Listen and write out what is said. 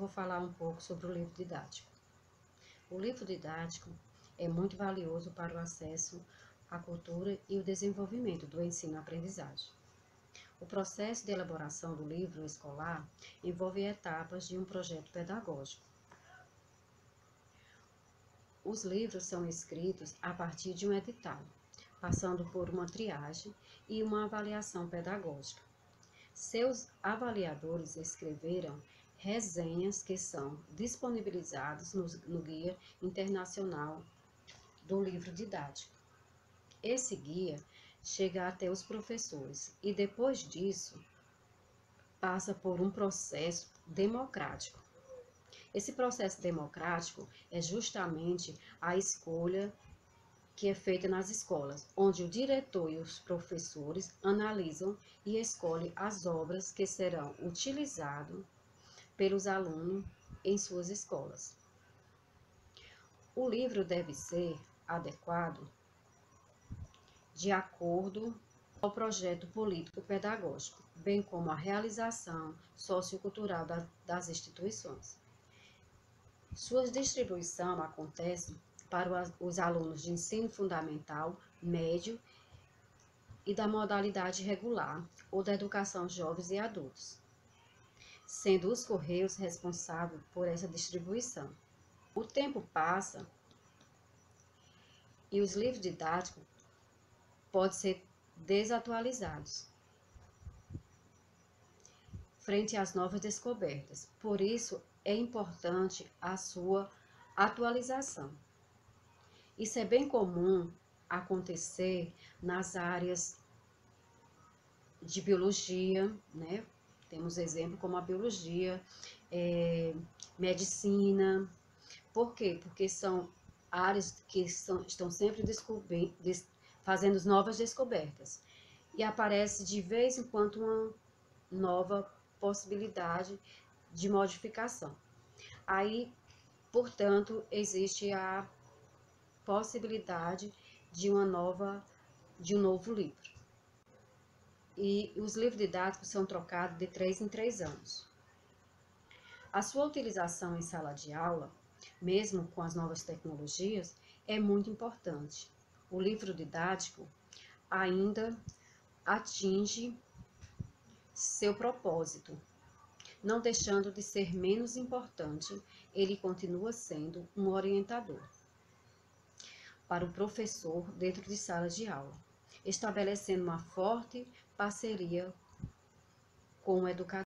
vou falar um pouco sobre o livro didático. O livro didático é muito valioso para o acesso à cultura e o desenvolvimento do ensino-aprendizagem. O processo de elaboração do livro escolar envolve etapas de um projeto pedagógico. Os livros são escritos a partir de um edital, passando por uma triagem e uma avaliação pedagógica. Seus avaliadores escreveram resenhas que são disponibilizadas no Guia Internacional do Livro Didático. Esse guia chega até os professores e, depois disso, passa por um processo democrático. Esse processo democrático é justamente a escolha que é feita nas escolas, onde o diretor e os professores analisam e escolhem as obras que serão utilizadas pelos alunos em suas escolas. O livro deve ser adequado de acordo ao projeto político-pedagógico, bem como a realização sociocultural das instituições. Sua distribuição acontece para os alunos de ensino fundamental, médio e da modalidade regular ou da educação jovens e adultos, sendo os Correios responsáveis por essa distribuição. O tempo passa e os livros didáticos podem ser desatualizados frente às novas descobertas. Por isso, é importante a sua atualização. Isso é bem comum acontecer nas áreas de biologia, né? Temos exemplo como a biologia, medicina. Por quê? Porque são áreas que estão sempre fazendo novas descobertas. E aparece de vez em quando uma nova possibilidade de modificação. Aí, portanto, existe a possibilidade de um novo livro. E os livros didáticos são trocados de 3 em 3 anos. A sua utilização em sala de aula, mesmo com as novas tecnologias, é muito importante. O livro didático ainda atinge seu propósito, não deixando de ser menos importante, ele continua sendo um orientador para o professor dentro de sala de aula, estabelecendo uma forte parceria com o educador.